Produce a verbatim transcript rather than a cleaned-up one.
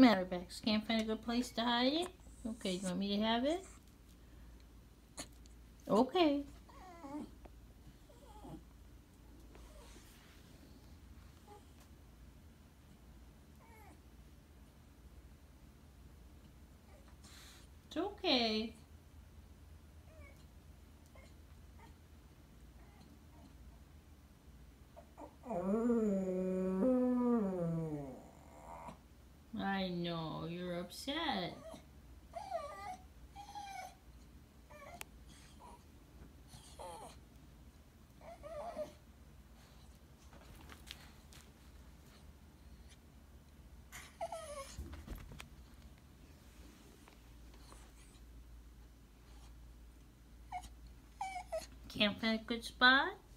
battery packs. Can't find a good place to hide it? Okay, you want me to have it? Okay. It's okay. I know, you're upset. Can't find a good spot?